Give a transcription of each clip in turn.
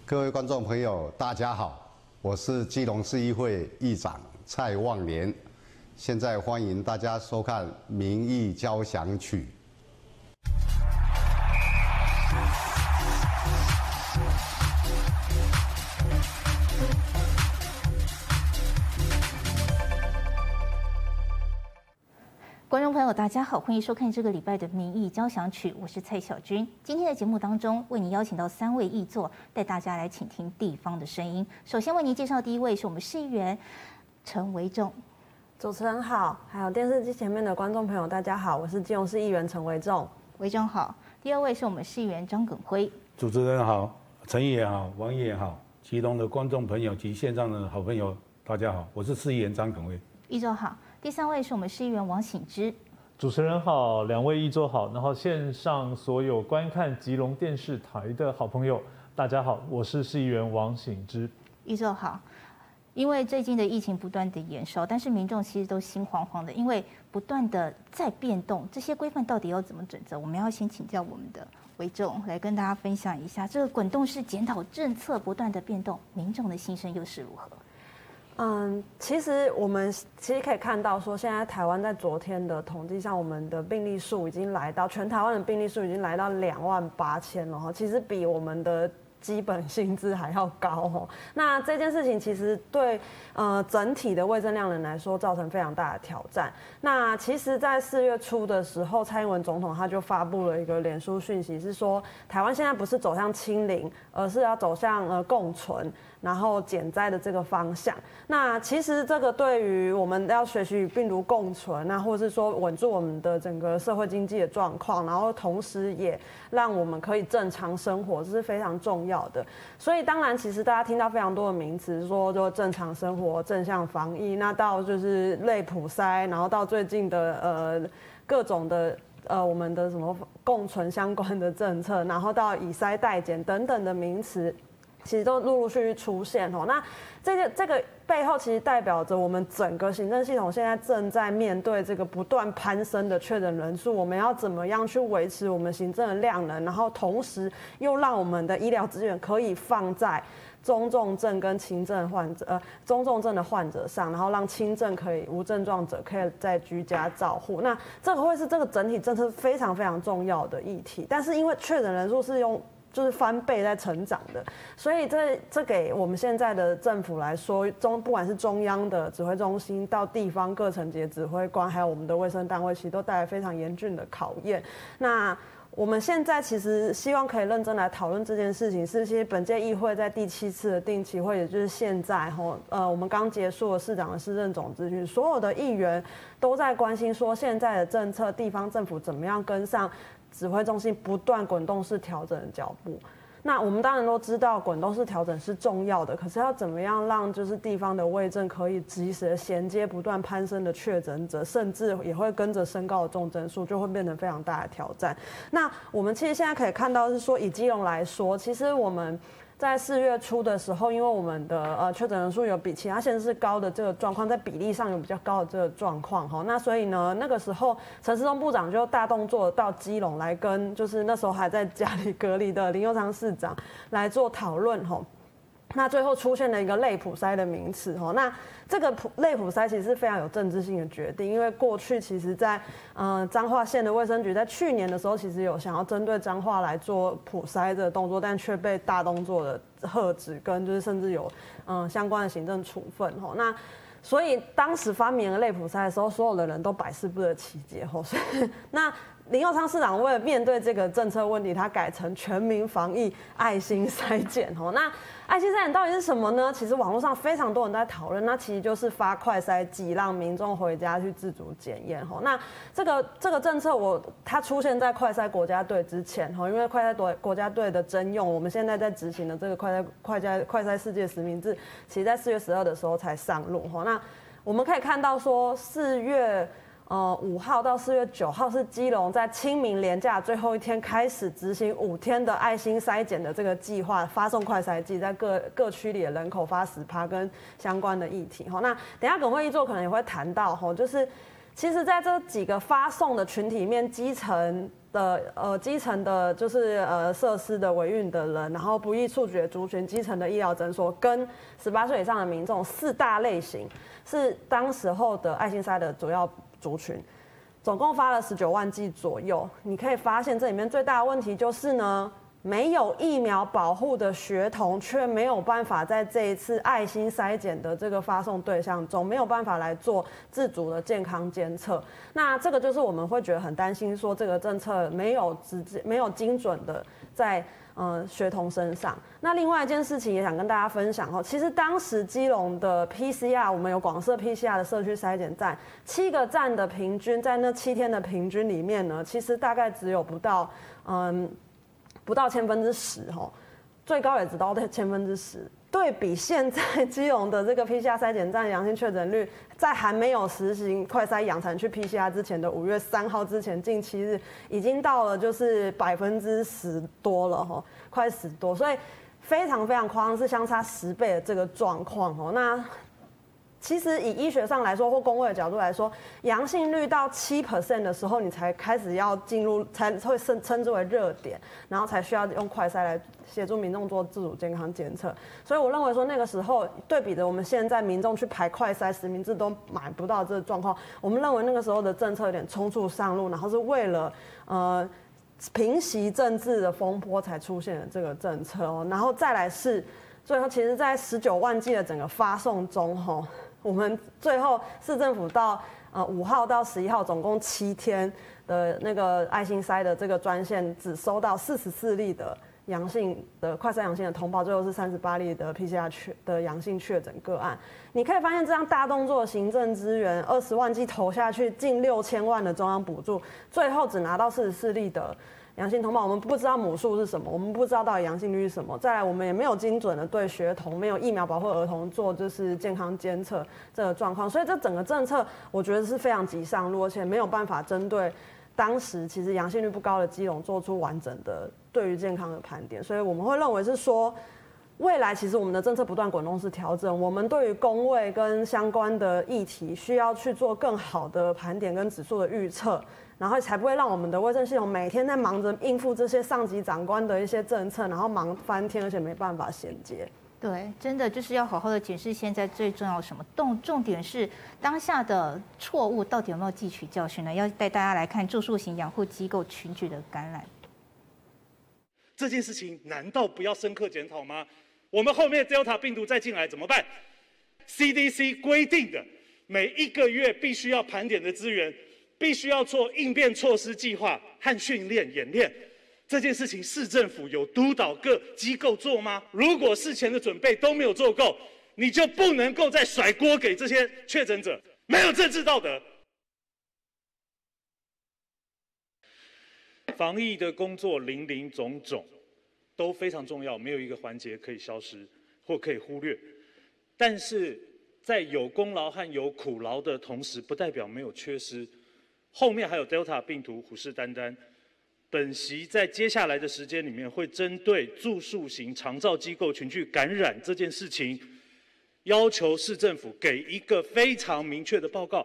各位观众朋友，大家好，我是基隆市议会议长蔡旺年，现在欢迎大家收看《民意交响曲》。 观众朋友，大家好，欢迎收看这个礼拜的民意交响曲，我是蔡小君。今天的节目当中，为您邀请到3位议座，带大家来倾听地方的声音。首先为您介绍第一位是我们市议员陈维仲。 主持人好，还有电视机前面的观众朋友，大家好，我是基隆市议员陈维仲。 维仲好。第二位是我们市议员张耿辉。 主持人好，陈议员好，王议员好，基隆的观众朋友及线上的好朋友，大家好，我是市议员张耿辉。 议座好。第3位是我们市议员王醒之。 主持人好，2位议座好，然后线上所有观看基隆电视台的好朋友，大家好，我是市议员王醒之。 议座好。因为最近的疫情不断的延烧，但是民众其实都心惶惶的，因为不断的在变动，这些规范到底要怎么准则？我们要先请教我们的维仲来跟大家分享一下，这个滚动式检讨政策不断的变动，民众的心声又是如何？ 其实我们可以看到说，现在台湾在昨天的统计上，我们的病例数已经来到全台湾的病例数已经来到28000了哈，其实比我们的基本薪资还要高哦。那这件事情其实对整体的卫生量能来说造成非常大的挑战。那其实，在4月初的时候，蔡英文总统他就发布了一个脸书讯息，是说台湾现在不是走向清零，而是要走向共存，然后减灾的这个方向。那其实这个对于我们要学习与病毒共存，那或是说稳住我们的整个社会经济的状况，然后同时也让我们可以正常生活，这是非常重要的。所以当然，其实大家听到非常多的名词，说就正常生活、正向防疫，那到就是类普筛，然后到最近的各种的我们的什么共存相关的政策，然后到以筛代检等等的名词，其实都陆陆续续出现哦。那这个背后其实代表着我们整个行政系统现在正在面对这个不断攀升的确诊人数，我们要怎么样去维持我们行政的量能，然后同时又让我们的医疗资源可以放在中重症跟轻症患者，中重症的患者上，然后让轻症可以无症状者可以在居家照护。那这个会是这个整体政策非常非常重要的议题，但是因为确诊人数是就是翻倍在成长的，所以这给我们现在的政府来说，不管是中央的指挥中心到地方各层级的指挥官，还有我们的卫生单位，其实都带来非常严峻的考验。那我们现在其实希望可以认真来讨论这件事情，是其实本届议会在第7次的定期会，也就是现在我们刚结束了市长的施政总咨询，所有的议员都在关心说现在的政策，地方政府怎么样跟上指挥中心不断滚动式调整的脚步。那我们当然都知道滚动式调整是重要的，可是要怎么样让就是地方的卫政可以及时的衔接不断攀升的确诊者，甚至也会跟着升高的重症数，就会变成非常大的挑战。那我们其实现在可以看到是说，以基隆来说，其实我们在4月初的时候，因为我们的确诊人数有比其他县市高的这个状况，在比例上有比较高的这个状况哈，那所以呢，那个时候陈时中部长就大动作到基隆来跟就是那时候还在家里隔离的林右昌市长来做讨论哈。那最后出现了一个类普筛的名词哈，那这个类普筛其实是非常有政治性的决定，因为过去其实在彰化县的卫生局在去年的时候，其实有想要针对彰化来做普筛的动作，但却被大动作的喝止跟就是甚至有相关的行政处分哈。那所以当时发明了类普筛的时候，所有的人都百思不得其解哈。所以那林右昌市长为了面对这个政策问题，他改成全民防疫爱心筛检哈。那爱心筛检到底是什么呢？其实网络上非常多人在讨论，那其实就是发快筛剂让民众回家去自主检验哈。那这个政策它出现在快筛国家队之前哈，因为快筛国家队的征用，我们现在在执行的这个快筛世界实名制，其实在4月12的时候才上路哈。那我们可以看到说4月5号到4月9号是基隆在清明连假最后一天开始执行5天的爱心筛检的这个计划，发送快筛剂，在各区里的人口发10%跟相关的议题。那等一下耿辉议座可能也会谈到，就是其实在这几个发送的群体里面，基层基层的，就是设施的维运的人，然后不易触觉族群、基层的医疗诊所，跟18岁以上的民众4大类型，是当时候的爱心塞的主要族群。总共发了19万剂左右。你可以发现这里面最大的问题就是呢，没有疫苗保护的学童却没有办法在这一次爱心筛检的这个发送对象中，没有办法来做自主的健康监测。那这个就是我们会觉得很担心，说这个政策没有精准的在学童身上。那另外一件事情也想跟大家分享哦，其实当时基隆的 PCR， 我们有广设 PCR 的社区筛检站，7个站的平均，在那7天的平均里面呢，其实大概只有不到10%哈，最高也只到10%。对比现在基隆的这个 PCR 筛检站阳性确诊率，在还没有实行快筛养残去 PCR 之前的5月3号之前近7日，已经到了就是10%多了哈，快10多，所以非常非常夸张，是相差10倍的这个状况哦。那其实以医学上来说，或公卫的角度来说，阳性率到7% 的时候，你才开始要进入，才会称之为热点，然后才需要用快筛来协助民众做自主健康监测。所以我认为说，那个时候对比着我们现在民众去排快筛实名制都买不到这个状况，我们认为那个时候的政策有点冲促上路，然后是为了平息政治的风波才出现的这个政策哦。然后再来是最后，其实在19万剂的整个发送中哈。我们最后市政府到5号到11号总共7天的那个爱心筛的这个专线，只收到44例的阳性的快筛阳性的通报，最后是38例的 PCR 的阳性确诊个案。你可以发现这样大动作的行政资源，20万剂投下去，近6000万的中央补助，最后只拿到44例的阳性通报，我们不知道母数是什么，我们不知道到底阳性率是什么。再来，我们也没有精准的对学童、没有疫苗保护儿童做就是健康监测这个状况，所以这整个政策我觉得是非常急上路，而且没有办法针对当时其实阳性率不高的基隆做出完整的对于健康的盘点。所以我们会认为是说，未来其实我们的政策不断滚动式调整，我们对于公卫跟相关的议题需要去做更好的盘点跟指数的预测。然后才不会让我们的卫生系统每天在忙着应付这些上级长官的一些政策，然后忙翻天，而且没办法衔接。 对，真的就是要好好的检视现在最重要什么，重点是当下的错误到底有没有汲取教训呢？要带大家来看住宿型养护机构群聚的感染。 这件事情难道不要深刻检讨吗？我们后面 Delta 病毒再进来怎么办 ？CDC 规定的每1个月必须要盘点的资源。必须要做应变措施计划和训练演练，这件事情市政府有督导各机构做吗？如果事前的准备都没有做够，你就不能够再甩锅给这些确诊者，没有政治道德。防疫的工作林林总总，都非常重要，没有一个环节可以消失或可以忽略。但是在有功劳和有苦劳的同时，不代表没有缺失。后面还有 Delta 病毒虎视眈眈，本席在接下来的时间里面会针对住宿型长照机构群聚感染这件事情，要求市政府给一个非常明确的报告。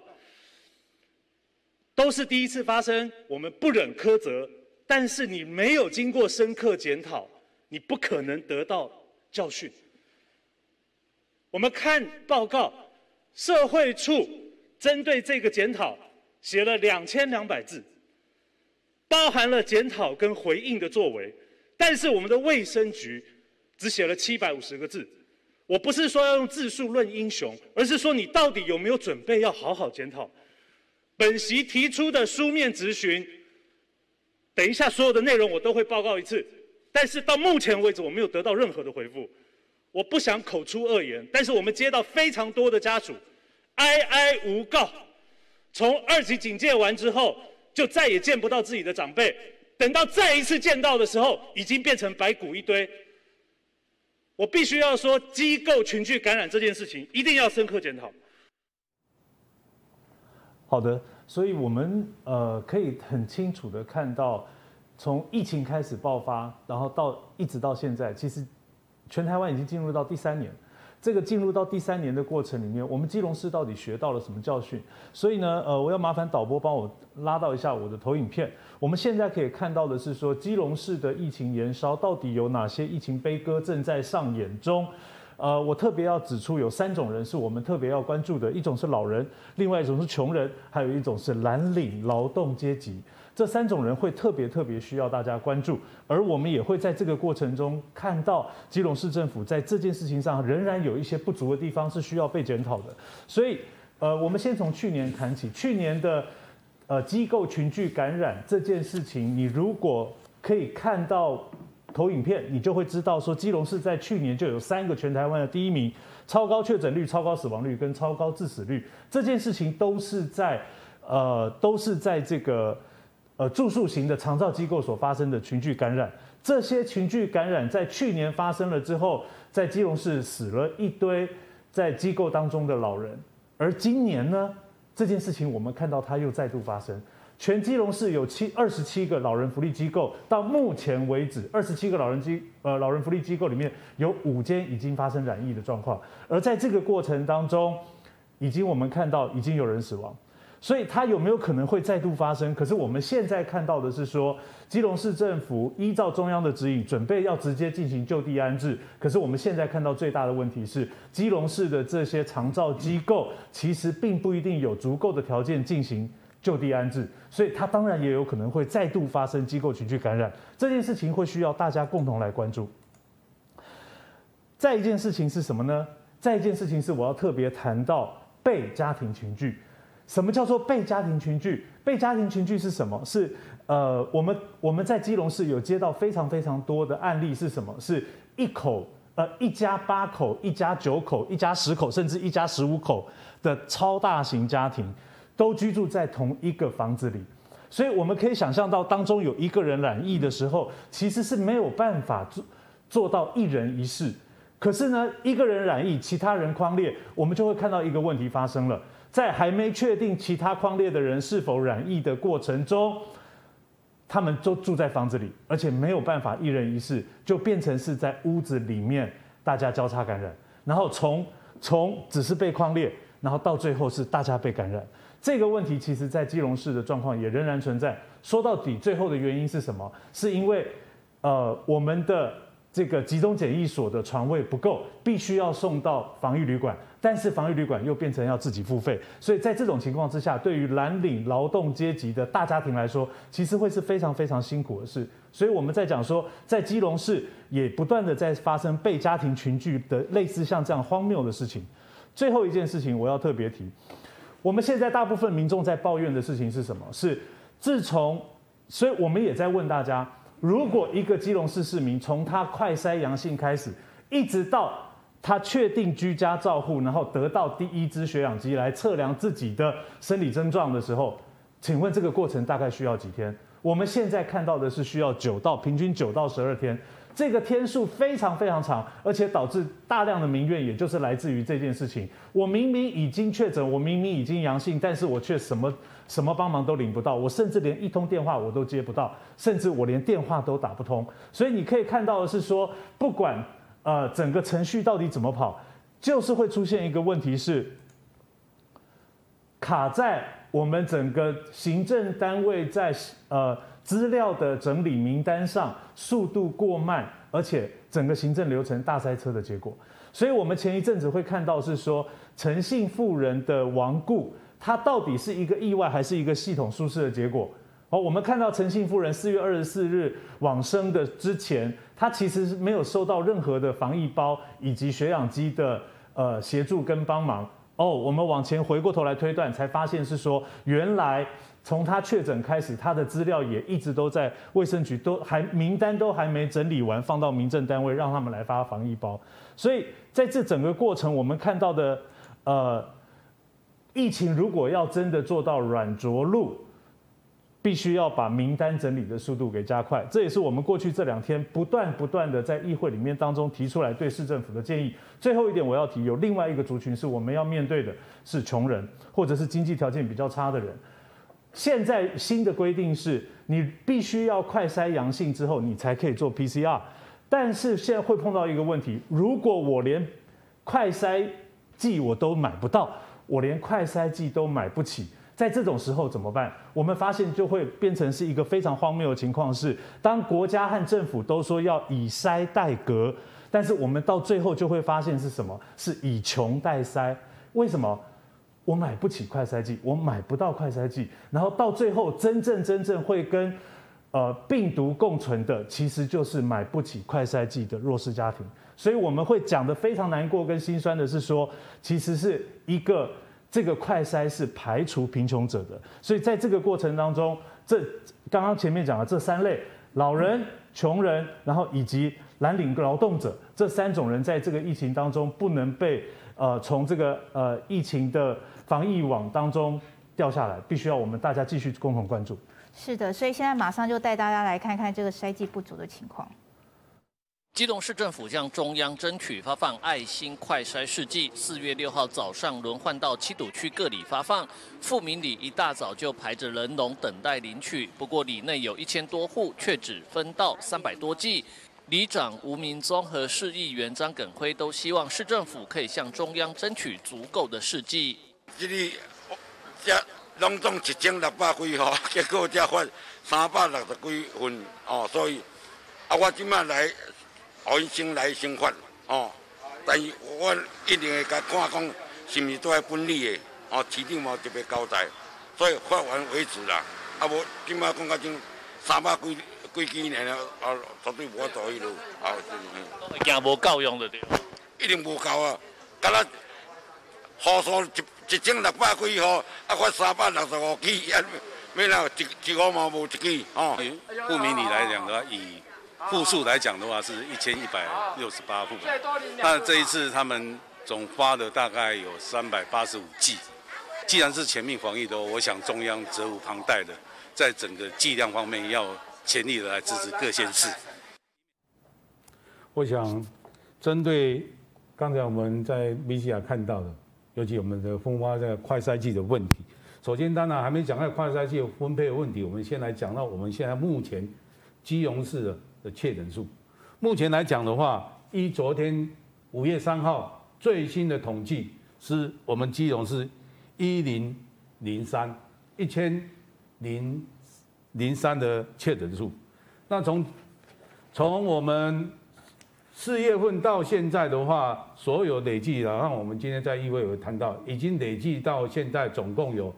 都是第一次发生，我们不忍苛责，但是你没有经过深刻检讨，你不可能得到教训。我们看报告，社会处针对这个检讨写了2200字，包含了检讨跟回应的作为，但是我们的卫生局只写了750个字。我不是说要用字数论英雄，而是说你到底有没有准备要好好检讨。本席提出的书面质询，等一下所有的内容我都会报告一次，但是到目前为止我没有得到任何的回复。我不想口出恶言，但是我们接到非常多的家属哀哀无告，从2级警戒完之后就再也见不到自己的长辈，等到再一次见到的时候已经变成白骨一堆。我必须要说，机构群聚感染这件事情一定要深刻检讨。 好的，所以我们可以很清楚的看到，从疫情开始爆发，然后一直到现在，其实全台湾已经进入到第3年。 这个进入到第3年的过程里面，我们基隆市到底学到了什么教训？所以呢，我要麻烦导播帮我拉到一下我的投影片。我们现在可以看到的是说，基隆市的疫情延烧到底有哪些疫情悲歌正在上演中？我特别要指出有3种人是我们特别要关注的，一种是老人，另外一种是穷人，还有一种是蓝领劳动阶级。这3种人会特别需要大家关注，而我们也会在这个过程中看到基隆市政府在这件事情上仍然有一些不足的地方是需要被检讨的。所以，我们先从去年谈起，去年的机构群聚感染这件事情，你如果可以看到投影片，你就会知道说，基隆市在去年就有3个全台湾的第1名，超高确诊率、超高死亡率跟超高致死率，这件事情都是在这个住宿型的长照机构所发生的群聚感染。这些群聚感染在去年发生了之后，在基隆市死了一堆在机构当中的老人，而今年呢，这件事情我们看到它又再度发生。全基隆市有27个老人福利机构，到目前为止，27个老人福利机构里面有5间已经发生染疫的状况，而在这个过程当中，我们看到已经有人死亡，所以它有没有可能会再度发生？可是我们现在看到的是说，基隆市政府依照中央的指引，准备要直接进行就地安置。可是我们现在看到最大的问题是，基隆市的这些长照机构其实并不一定有足够的条件进行就地安置，所以它当然也有可能会再度发生机构群聚感染。这件事情会需要大家共同来关注。再一件事情是什么呢？再一件事情是我要特别谈到被家庭群聚。什么叫做被家庭群聚？被家庭群聚是什么？是我们在基隆市有接到非常多的案例，是什么？是一家8口、一家9口、一家10口，甚至一家15口的超大型家庭，都居住在同一个房子里。所以我们可以想象到，当中有一个人染疫的时候，其实是没有办法做到一人一室。可是呢，一个人染疫，其他人匡列，我们就会看到一个问题发生了。在还没确定其他匡列的人是否染疫的过程中，他们都住在房子里，而且没有办法一人一室，就变成是在屋子里面大家交叉感染，然后从只是被匡列，然后到最后是大家被感染。这个问题其实在基隆市的状况也仍然存在。说到底，最后的原因是什么？是因为我们的这个集中检疫所的床位不够，必须要送到防疫旅馆，但是防疫旅馆又变成要自己付费，所以在这种情况之下，对于蓝领劳动阶级的大家庭来说，其实会是非常辛苦的事。所以我们在讲说，在基隆市也不断的在发生被家庭群聚的类似像这样荒谬的事情。最后一件事情我要特别提，我们现在大部分民众在抱怨的事情是什么？是所以我们也在问大家，如果一个基隆市市民从他快筛阳性开始，一直到他确定居家照护，然后得到第1支血氧机来测量自己的生理症状的时候，请问这个过程大概需要几天？我们现在看到的是需要平均9到12天，这个天数非常长，而且导致大量的民怨，也就是来自于这件事情。我明明已经确诊，我明明已经阳性，但是我却什么帮忙都领不到，我甚至连一通电话我都接不到，甚至我连电话都打不通。所以你可以看到的是说，不管整个程序到底怎么跑，就是会出现一个问题是卡在我们整个行政单位在资料的整理名单上速度过慢，而且整个行政流程大塞车的结果。所以我们前一阵子会看到是说，陈姓妇人的亡故，它到底是一个意外还是一个系统疏失的结果？我们看到陈姓妇人4月24日往生的之前，她其实是没有收到任何的防疫包以及血氧机的协助跟帮忙。我们往前回过头来推断，才发现是说，原来从他确诊开始，他的资料也一直都在卫生局，名单都还没整理完，放到民政单位让他们来发防疫包。所以在这整个过程，我们看到的疫情如果要真的做到软着陆，必须要把名单整理的速度给加快，这也是我们过去这2天不断的在议会里面当中提出来对市政府的建议。最后一点我要提，有另外一个族群是我们要面对的，是穷人或者是经济条件比较差的人。现在新的规定是，你必须要快筛阳性之后，你才可以做 PCR。但是现在会碰到一个问题，如果我连快筛剂我都买不到，我连快筛剂都买不起。在这种时候怎么办？我们发现就会变成是一个非常荒谬的情况是，当国家和政府都说要以筛代隔，但是我们到最后就会发现是什么？是以穷代筛。为什么？我买不起快筛剂，我买不到快筛剂，然后到最后真正会跟病毒共存的，其实就是买不起快筛剂的弱势家庭。所以我们会讲得非常难过跟心酸的是说，其实是这个快筛是排除贫穷者的。所以在这个过程当中，刚刚前面讲的这3类老人、穷人，然后以及蓝领劳动者这3种人，在这个疫情当中不能被从这个疫情的防疫网当中掉下来，必须要我们大家继续共同关注。 是的，所以现在马上就带大家来看看这个筛剂不足的情况。 基隆市政府向中央争取发放爱心快筛试剂，4月6号早上轮换到七堵区各里发放。富民里一大早就排着人龙等待领取，不过里内有1000多户，却只分到300多剂。里长吴明宗和市议员张耿辉都希望市政府可以向中央争取足够的试剂。 这拢总1600几吼，结果才发360几份哦，所以我即摆来，互因先来先发哦，但是我一定会甲看讲是毋是都要分离的哦，市长无特别交代，所以发完为止啦。无即摆讲到种300几支呢，绝对无法度去路， 惊无够用的对。 一定无够啊！敢若户数1600几号，发365支，要哪一号嘛无一支哦。 户民里来讲的话，以户数来讲的话是1168户，那这一次他们总发的大概有385剂。既然是全民防疫的，我想中央责无旁贷的，在整个剂量方面要全力的来支持各县市。 我想针对刚才我们在米西亚看到的，尤其我们的分发的快筛剂的问题。首先，当然还没讲到快筛剂的分配的问题，我们先来讲到我们现在目前基隆市的确诊数。目前来讲的话，依昨天5月3号最新的统计，是我们基隆市1003的确诊数。那从我们4月份到现在的话，所有累计的，让我们今天在议会有谈到，已经累计到现在总共有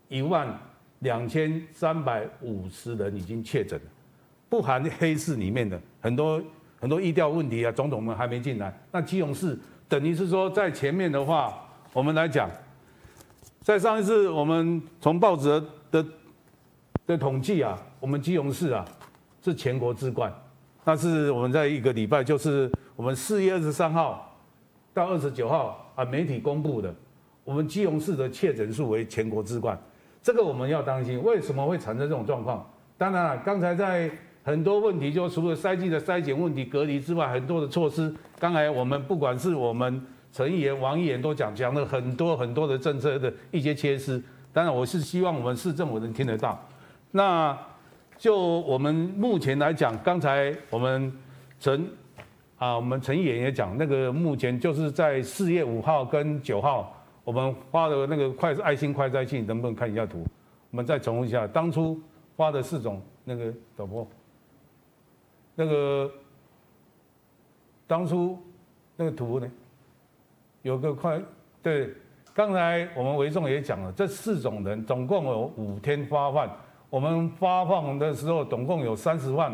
12350人已经确诊了，不含黑市里面的很多疫调问题啊，种种们还没进来。那基隆市等于是说在前面的话，我们来讲，在上一次我们从报纸的统计啊，我们基隆市啊是全国之冠。那是我们在一个礼拜，就是我们4月23号到29号啊，媒体公布的，我们基隆市的确诊数为全国之冠。这个我们要当心，为什么会产生这种状况？当然了，刚才在很多问题，就除了筛剂的筛检问题、隔离之外，很多的措施。刚才我们不管是我们陈议员、王议员都讲了很多的政策的一些缺失。当然，我是希望我们市政府能听得到。那就我们目前来讲，刚才我们陈议员也讲，那个目前就是在4月5号跟9号，我们发的那个爱心快筛剂，能不能看一下图？我们再重复一下，当初发的4种那个导播，那个当初那个图呢，有个对，刚才我们维仲也讲了，这4种人总共有5天发放。我们发放的时候，总共有13万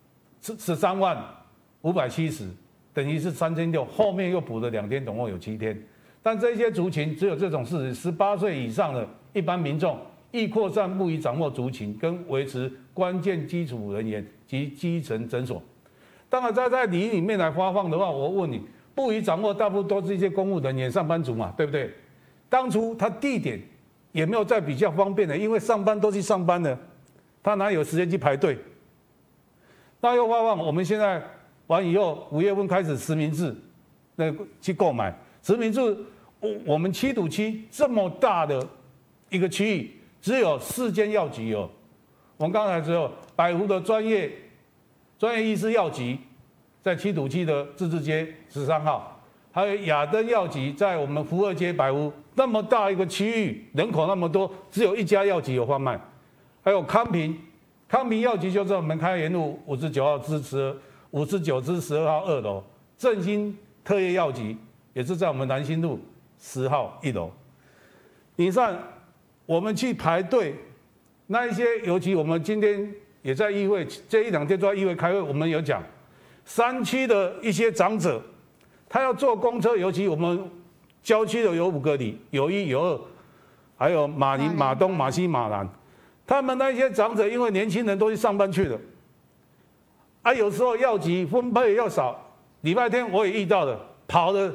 570，等于是3600，后面又补了2天，总共有7天。但这些族群只有这种事实，18岁以上的一般民众，易扩散不宜掌握族群，跟维持关键基础人员及基层诊所。当然，在里面来发放的话，我问你，不宜掌握大部分都是一些公务人员、上班族嘛，对不对？当初他地点也没有再比较方便的，因为上班都去上班的，他哪有时间去排队？那又发放，我们现在完以后，5月份开始实名制，去购买实名制。我们七堵区这么大的一个区域，只有4间药局哦。我们刚才只有百湖的专业医师药局，在七堵区的自治街13号， 还有亚登药局在我们福二街百屋那么大一个区域，人口那么多，只有一家药局有贩卖。还有康平药局就在我们开元路59号支持59支12号2楼，振兴特业药局也是在我们南新路10号1楼。你看，我们去排队，那一些，尤其我们今天也在议会，这1-2天都在议会开会，我们有讲，山区的一些长者，他要坐公车，尤其我们郊区的有5个里，有1、有2，还有马林、马东、马西、马南，他们那些长者，因为年轻人都去上班去了，有时候药局分配要少，礼拜天我也遇到了，跑了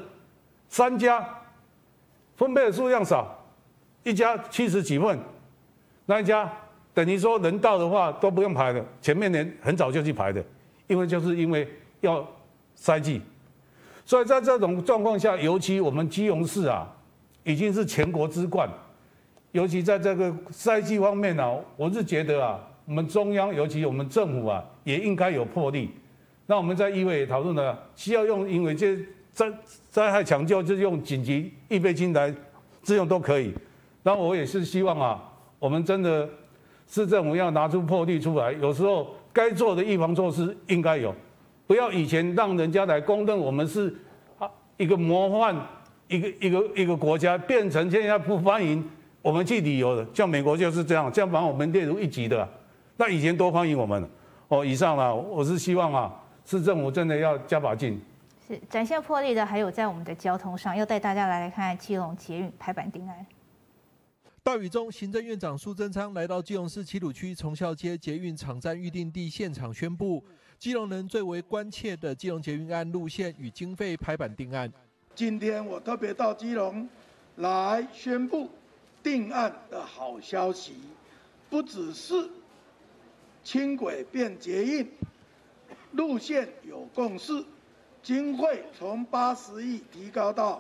3家，分配的数量少。1家70几份，那一家等于说人到的话都不用排的，前面人很早就去排的，因为要筛剂，所以在这种状况下，尤其我们基隆市啊，已经是全国之冠，尤其在这个筛剂方面啊，我是觉得啊，我们中央尤其我们政府啊，也应该有魄力。那我们在议会也讨论了，需要用，因为这灾害抢救就是用紧急预备金来自用都可以。那我也是希望啊，我们真的市政府要拿出魄力出来，有时候该做的预防措施应该有，不要以前让人家来公认我们是一个模范一个国家，变成现在不欢迎我们去旅游的，像美国就是这样把我们列入1级的，那以前多欢迎我们哦。以上啊，我是希望啊，市政府真的要加把劲。 是展现魄力的，还有在我们的交通上，要带大家来看基隆捷运排版定案。 大雨中，行政院长苏贞昌来到基隆市七堵区崇孝街捷运场站预定地现场宣布，基隆人最为关切的基隆捷运案路线与经费排版定案。 今天我特别到基隆来宣布定案的好消息，不只是轻轨变捷运，路线有共识，经费从80亿提高到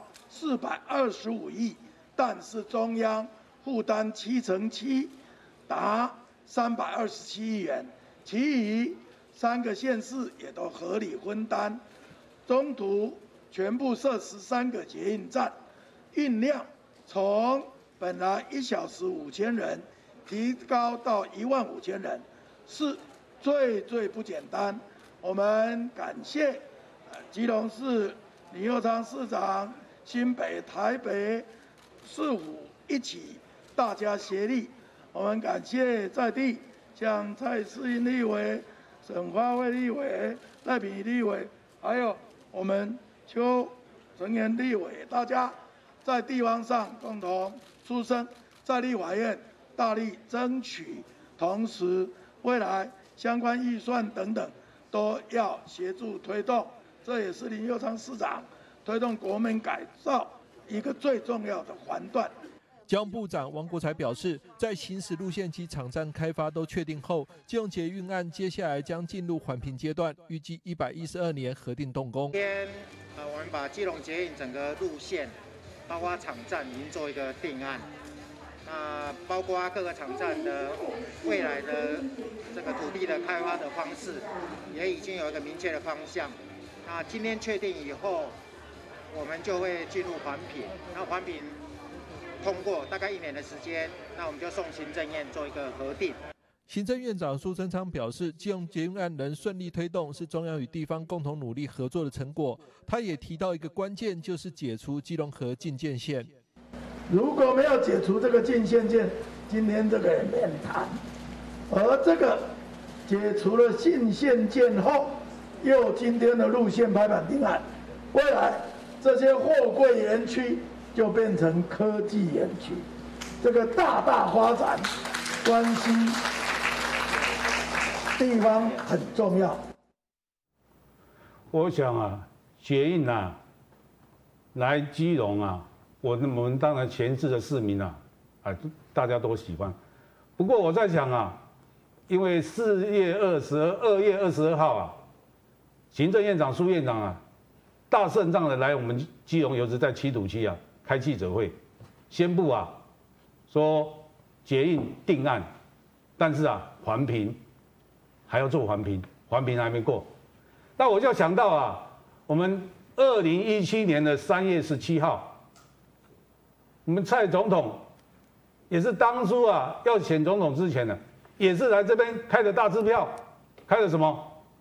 425亿，但是中央负担7×7，达327亿元，其余3个县市也都合理分担。中途全部设13个捷运站，运量从本来1小时5000人提高到15000人，是最不简单。我们感谢基隆市李佑昌市长、新北、台北市府一起大家协力，我们感谢在地像蔡世英立委、沈华惠立委、赖品妤立委，还有我们邱成元立委，大家在地方上共同出声，在立法院大力争取，同时未来相关预算等等都要协助推动，这也是林佑昌市长推动国门改造一个最重要的环段。 交通部长王国材表示，在行驶路线及场站开发都确定后，基隆捷运案接下来将进入环评阶段，预计112年核定动工。 今天我们把基隆捷运整个路线，包括场站已经做一个定案，包括各个场站的未来的这个土地的开发的方式，也已经有一个明确的方向。那今天确定以后，我们就会进入环评，那环评通过大概1年的时间，那我们就送行政院做一个核定。 行政院长苏贞昌表示，基隆捷运案能顺利推动，是中央与地方共同努力合作的成果。他也提到一个关键，就是解除基隆河禁建线。 如果没有解除这个禁限线，今天这个也免谈。而这个解除了禁限线后，又今天的路线排版定案，未来这些货柜园区就变成科技园区，这个大发展，关系地方很重要。 我想啊，捷运啊，来基隆啊，我们当然全市的市民啊，大家都喜欢。不过我在想啊，因为2月22号啊，行政院长苏院长啊，大阵仗的来我们基隆，尤其在七堵区啊，开记者会，宣布啊，说捷运定案，但是啊，环评还要做环评，环评还没过。那我就想到啊，我们 2017年的3月17号，我们蔡总统也是当初要选总统之前呢，也是来这边开的大支票，开的什么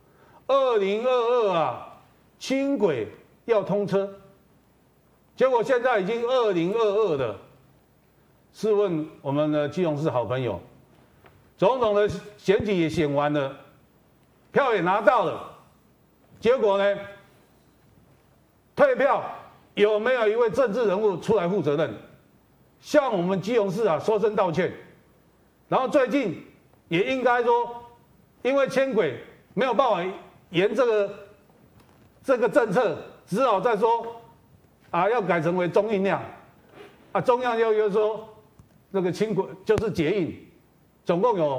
？2022轻轨要通车，结果现在已经2022了。试问我们的基隆市好朋友，总统的选举也选完了，票也拿到了，结果呢？退票有没有一位政治人物出来负责任？向我们基隆市说声道歉。然后最近也应该说，因为轻轨没有办法沿这个政策，只好再说要改成为中运量中央又说那个轻轨就是捷运，总共有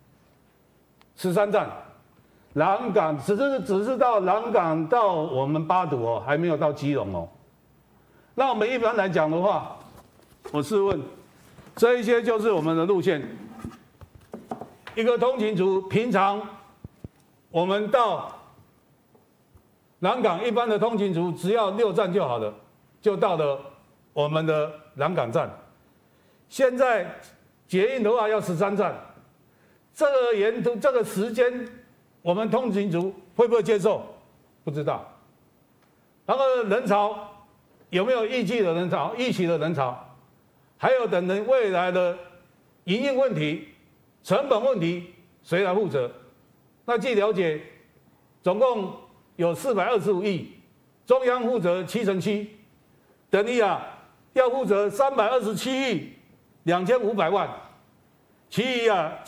13站。南港只是到南港到我们八堵还没有到基隆那我们一般来讲的话，我试问，这一些就是我们的路线。一个通勤族平常我们到南港一般的通勤族只要6站就好了，就到了我们的南港站。现在捷运的话要13站，这个沿途这个时间。我们通勤族会不会接受？不知道。然后人潮有没有预期的人潮？还有等人未来的营运问题、成本问题，谁来负责？那据了解，总共有425亿，中央负责7%，等于要负责327亿2500万。其余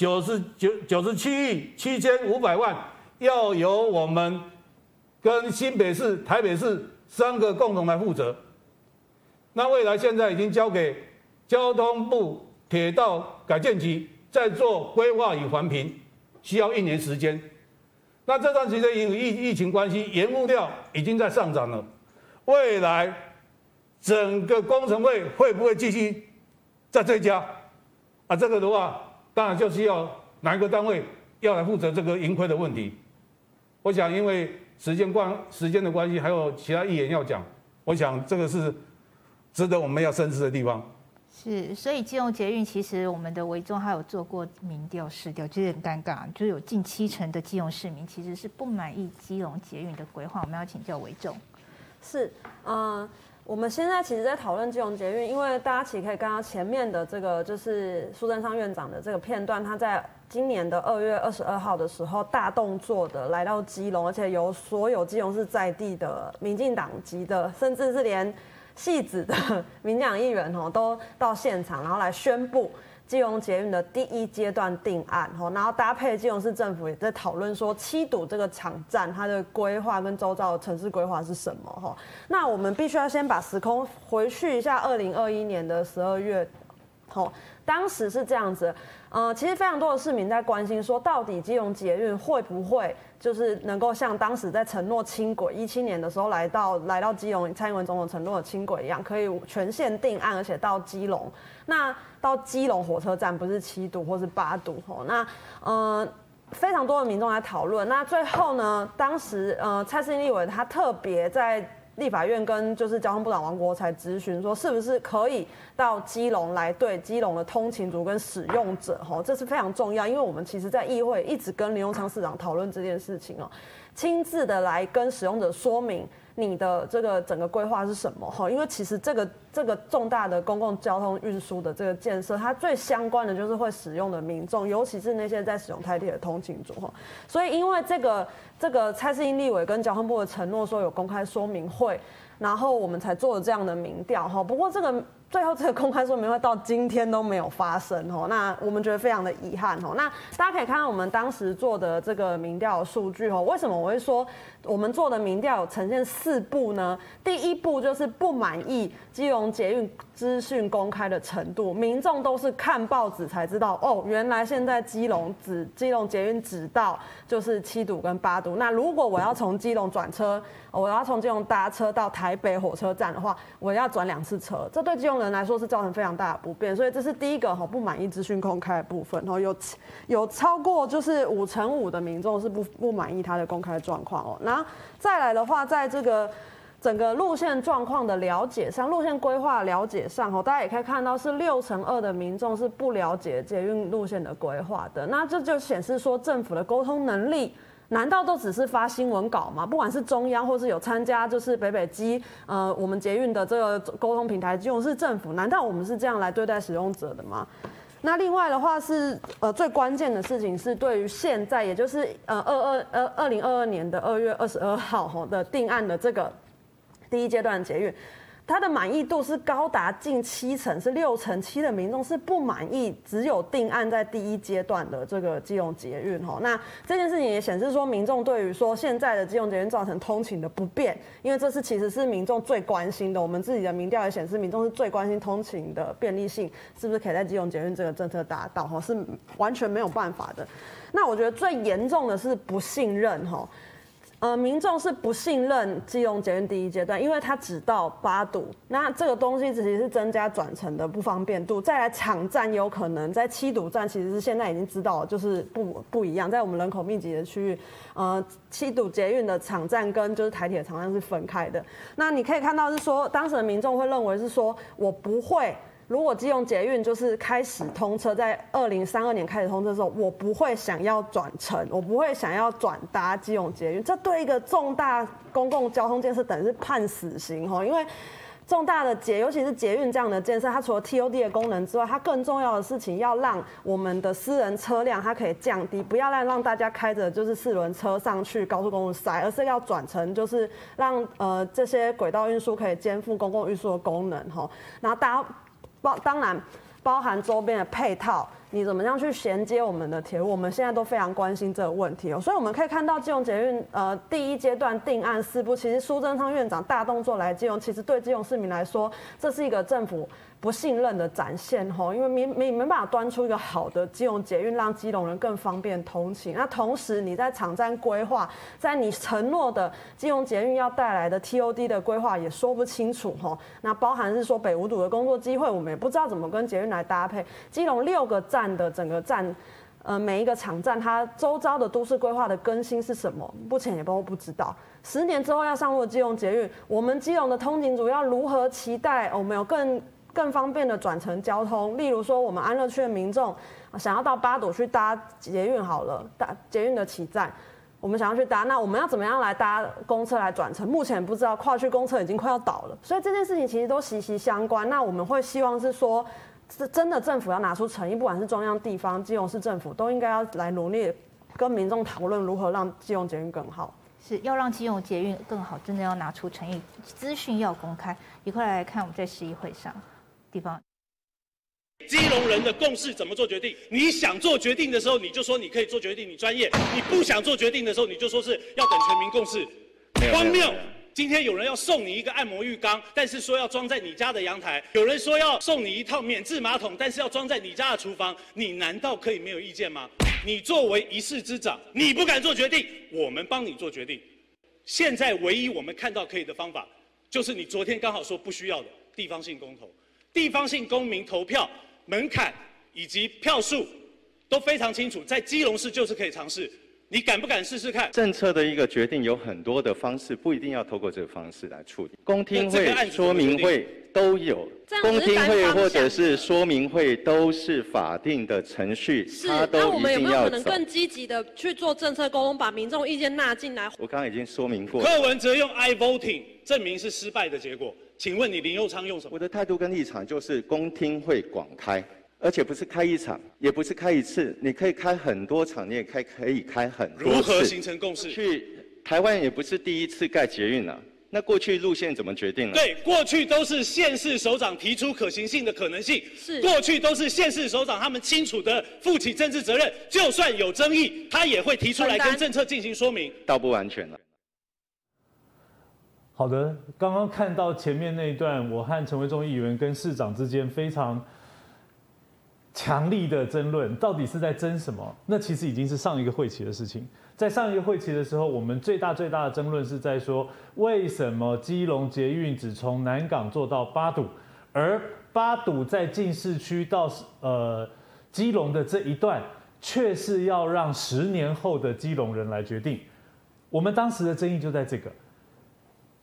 97亿7500万要由我们跟新北市、台北市3个共同来负责。那未来现在已经交给交通部铁道改建局在做规划与环评，需要1年时间。那这段时间因为疫情关系，原物料已经在上涨了。未来整个工程费会不会继续再追加？这个的话。当然就是要哪一个单位要来负责这个盈亏的问题。我想，因为时间的关系，还有其他议员要讲，我想这个是值得我们要深思的地方。 是，所以基隆捷运其实我们的维中还有做过民调市调，就是很尴尬，就是有近70%的基隆市民其实是不满意基隆捷运的规划。我们要请教维中。 是，我们现在其实在讨论基隆捷运，因为大家其实可以看到前面的这个就是苏贞昌院长的这个片段，他在今年的2月22号的时候大动作的来到基隆，而且由所有基隆市在地的民进党籍的，甚至是连汐止的民进党议员都到现场，然后来宣布基隆捷运的第1阶段定案，然后搭配基隆市政府也在讨论说7堵这个场站它的规划跟周遭的城市规划是什么。那我们必须要先把时空回去一下2021年的12月，当时是这样子，其实非常多的市民在关心说，到底基隆捷运会不会就是能够像当时在承诺轻轨17年的时候来到基隆，蔡英文总统承诺的轻轨一样，可以全线定案，而且到基隆。那到基隆火车站不是7堵或是8堵，那非常多的民众来讨论。那最后呢，当时蔡适应立委他特别在立法院跟就是交通部长王国材咨询说，是不是可以到基隆来对基隆的通勤族跟使用者，这是非常重要，因为我们其实在议会一直跟林右昌市长讨论这件事情亲自的来跟使用者说明你的这个整个规划是什么因为其实这个重大的公共交通运输的这个建设，它最相关的就是会使用的民众，尤其是那些在使用台铁的通勤族所以因为这个蔡适应立委跟交通部的承诺说有公开说明会，然后我们才做了这样的民调不过最后这个公开说明会到今天都没有发生那我们觉得非常的遗憾那大家可以看到我们当时做的这个民调的数据为什么我会说我们做的民调有呈现4步呢？第1步就是不满意基隆捷运资讯公开的程度，民众都是看报纸才知道原来现在基隆捷运只到就是7堵跟8堵。那如果我要从基隆转车，我要从基隆搭车到台北火车站的话，我要转2次车，这对基隆人来说是造成非常大的不便，所以这是第一个不满意资讯公开的部分有超过就是5%的民众是不满意它的公开状况然后再来的话，在这整个路线状况的了解上，路线规划了解上，大家也可以看到是6%的民众是不了解捷运路线的规划的。那这就显示说政府的沟通能力。难道都只是发新闻稿吗？不管是中央或是有参加，就是北北基我们捷运的这个沟通平台基隆市政府，难道我们是这样来对待使用者的吗？那另外的话是最关键的事情是对于现在，也就是2022年的2月22号的定案的这个第一阶段的捷运。它的满意度是高达近70%，是7%的民众是不满意，只有定案在第一阶段的这个基隆捷运哈。那这件事情也显示说，民众对于说现在的基隆捷运造成通勤的不便，因为这是其实是民众最关心的。我们自己的民调也显示，民众是最关心通勤的便利性是不是可以在基隆捷运这个政策达到哈，是完全没有办法的。那我觉得最严重的是不信任哈。民众是不信任基隆捷运第一阶段，因为它只到8堵，那这个东西其实是增加转乘的不方便度。再来场站有可能在7堵站，其实是现在已经知道了，就是不一样，在我们人口密集的区域，7堵捷运的场站跟就是台铁的场站是分开的。那你可以看到是说，当时的民众会认为是说，我不会。如果基隆捷运就是开始通车，在2032年开始通车的时候，我不会想要转乘，我不会想要转搭基隆捷运，这对一个重大公共交通建设等于是判死刑哈，因为重大的尤其是捷运这样的建设，它除了 TOD 的功能之外，它更重要的事情要让我们的私人车辆它可以降低，不要让大家开着就是4轮车上去高速公路塞，而是要转成就是让这些轨道运输可以肩负公共运输的功能哈，然后当然包含周边的配套，你怎么样去衔接我们的铁路？我们现在都非常关心这个问题哦。所以我们可以看到基隆捷运第一阶段定案4步，其实苏贞昌院长大动作来基隆，其实对基隆市民来说，这是一个政府不信任的展现吼，因为没办法端出一个好的基隆捷运，让基隆人更方便通勤。那同时你在场站规划，在你承诺的基隆捷运要带来的 TOD 的规划也说不清楚吼。那包含是说北5堵的工作机会，我们也不知道怎么跟捷运来搭配。基隆6个站的整个站。每一个场站它周遭的都市规划的更新是什么？目前也不知道。10年之后要上路的基隆捷运，我们基隆的通勤族要如何期待我们有更方便的转乘交通？例如说，我们安乐区的民众想要到8堵去搭捷运好了，搭捷运的起站，我们想要去搭，那我们要怎么样来搭公车来转乘？目前不知道，跨区公车已经快要倒了，所以这件事情其实都息息相关。那我们会希望是说。真的政府要拿出诚意，不管是中央、地方、基隆市政府，都应该要来努力跟民众讨论如何让基隆捷运更好。 是要让基隆捷运更好，真的要拿出诚意，资讯要公开。一块来看我们在市议会上地方。 基隆人的共识怎么做决定？你想做决定的时候，你就说你可以做决定，你专业；你不想做决定的时候，你就说是要等全民共识。荒谬！今天有人要送你一个按摩浴缸，但是说要装在你家的阳台；有人说要送你一套免治马桶，但是要装在你家的厨房。你难道可以没有意见吗？你作为一市之长，你不敢做决定，我们帮你做决定。现在唯一我们看到可以的方法，就是你昨天刚好说不需要的地方性公投、地方性公民投票门槛以及票数都非常清楚，在基隆市就是可以尝试。你敢不敢试试看？ 政策的一个决定有很多的方式，不一定要透过这个方式来处理。公听会、说明会都有，公听会或者是说明会都是法定的程序，它都一定要走。 那我们有没有可能更积极的去做政策沟通，把民众意见纳进来？ 我刚刚已经说明过。 柯文哲用 iVoting 证明是失败的结果，请问你林右昌用什么？ 我的态度跟立场就是公听会广开。而且不是开一场，也不是开一次，你可以开很多场，你也可以开很多次。 如何形成共识？ 去台湾也不是第一次盖捷运了，那过去路线怎么决定了？ 对，过去都是县市首长提出可行性的可能性，过去都是县市首长他们清楚的负起政治责任，就算有争议，他也会提出来跟政策进行说明。 倒不完全了。 好的，刚刚看到前面那一段，我和陈维忠议员跟市长之间非常强力的争论，到底是在争什么？那其实已经是上一个会期的事情。在上一个会期的时候，我们最大的争论是在说，为什么基隆捷运只从南港做到8堵，而8堵在进市区到基隆的这一段，却是要让10年后的基隆人来决定。我们当时的争议就在这个。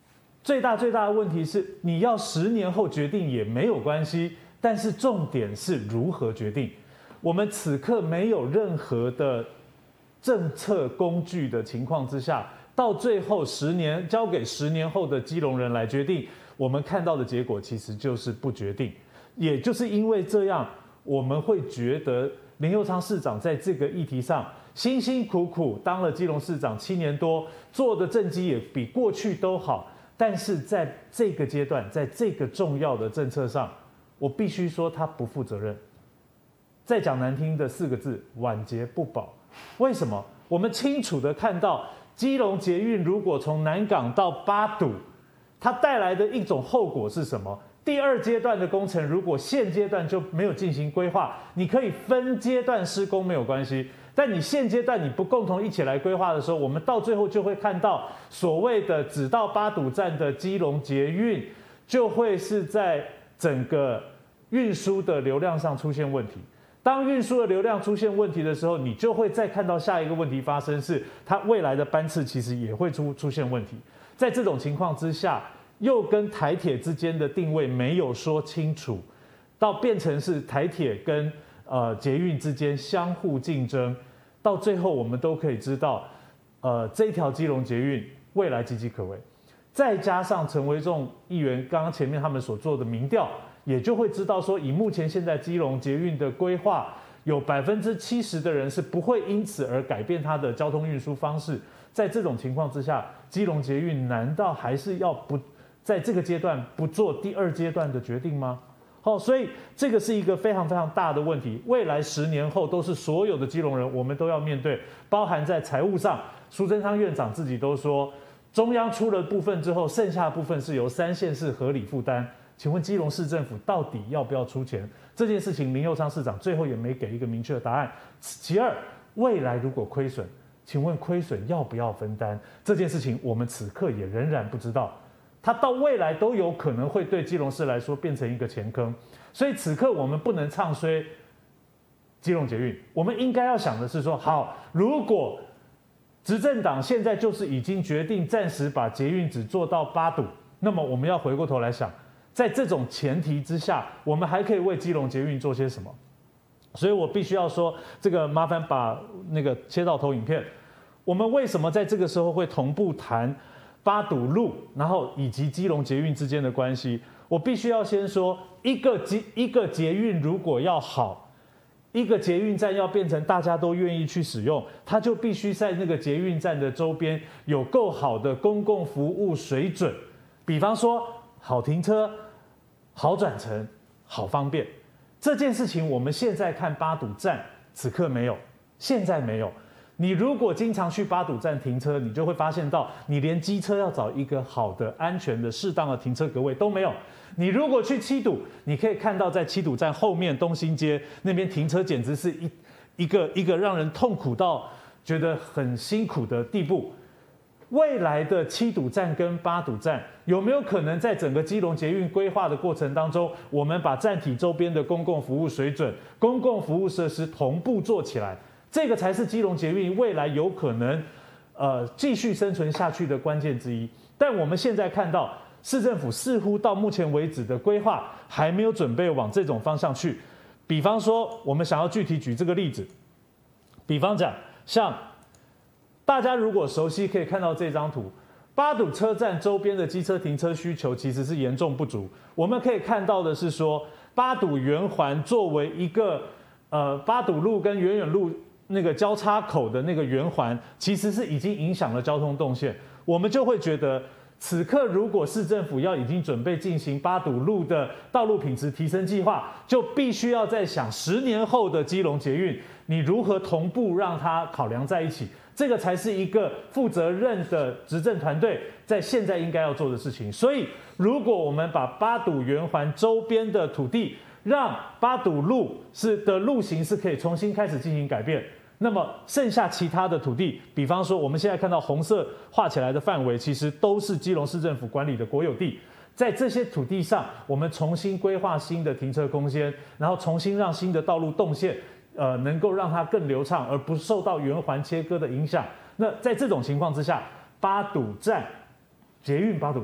最大的问题是，你要10年后决定也没有关系，但是重点是如何决定。我们此刻没有任何的政策工具的情况之下，到最后10年交给10年后的基隆人来决定，我们看到的结果其实就是不决定。也就是因为这样，我们会觉得林右昌市长在这个议题上辛辛苦苦当了基隆市长7年多，做的政绩也比过去都好，但是在这个阶段，在这个重要的政策上，我必须说他不负责任。再讲难听的4个字，晚节不保。为什么？我们清楚的看到，基隆捷运如果从南港到八堵，它带来的一种后果是什么？第2阶段的工程，如果现阶段就没有进行规划，你可以分阶段施工没有关系，但你现阶段你不共同一起来规划的时候，我们到最后就会看到所谓的只到八堵站的基隆捷运，就会是在整个运输的流量上出现问题。当运输的流量出现问题的时候，你就会再看到下一个问题发生，是它未来的班次其实也会出现问题。在这种情况之下，又跟台铁之间的定位没有说清楚，到变成是台铁跟捷运之间相互竞争，到最后我们都可以知道，这条基隆捷运未来岌岌可危。再加上陈维仲议员刚刚前面他们所做的民调，也就会知道说，以目前现在基隆捷运的规划，有70%的人是不会因此而改变它的交通运输方式。在这种情况之下，基隆捷运难道还是要不在这个阶段不做第2阶段的决定吗？所以这个是一个非常非常大的问题。未来10年后都是所有的基隆人我们都要面对，包含在财务上，苏贞昌院长自己都说，中央出了部分之后，剩下的部分是由3县市合理负担。请问基隆市政府到底要不要出钱？这件事情林右昌市长最后也没给一个明确的答案。其2，未来如果亏损，请问亏损要不要分担？这件事情我们此刻也仍然不知道，它到未来都有可能会对基隆市来说变成一个钱坑。所以此刻我们不能唱衰基隆捷运，我们应该要想的是说，好，如果执政党现在就是已经决定暂时把捷运只做到八堵，那么我们要回过头来想，在这种前提之下，我们还可以为基隆捷运做些什么？所以我必须要说，这个麻烦把那个切到投影片。我们为什么在这个时候会同步谈八堵路，然后以及基隆捷运之间的关系？我必须要先说，一个捷运如果要好，一个捷运站要变成大家都愿意去使用，它就必须在那个捷运站的周边有够好的公共服务水准，比方说好停车、好转乘、好方便。这件事情我们现在看八堵站，此刻没有，现在没有。你如果经常去八堵站停车，你就会发现到，你连机车要找一个好的、安全的、适当的停车格位都没有。你如果去七堵，你可以看到在七堵站后面东兴街那边停车，简直是一个让人痛苦到觉得很辛苦的地步。未来的七堵站跟八堵站有没有可能在整个基隆捷运规划的过程当中，我们把站体周边的公共服务水准、公共服务设施同步做起来？这个才是基隆捷运未来有可能继续生存下去的关键之一。但我们现在看到，市政府似乎到目前为止的规划还没有准备往这种方向去。比方说，我们想要具体举这个例子，比方讲，像大家如果熟悉，可以看到这张图，八堵车站周边的机车停车需求其实是严重不足。我们可以看到的是说，八堵圆环作为一个八堵路跟远远路那个交叉口的那个圆环，其实是已经影响了交通动线。我们就会觉得，此刻如果市政府要已经准备进行八堵路的道路品质提升计划，就必须要在想10年后的基隆捷运，你如何同步让它考量在一起。这个才是一个负责任的执政团队在现在应该要做的事情。所以，如果我们把八堵圆环周边的土地，让八堵路的路型是可以重新开始进行改变，那么剩下其他的土地，比方说我们现在看到红色画起来的范围，其实都是基隆市政府管理的国有地。在这些土地上，我们重新规划新的停车空间，然后重新让新的道路动线能够让它更流畅，而不受到圆环切割的影响。那在这种情况之下，八堵站捷运八堵站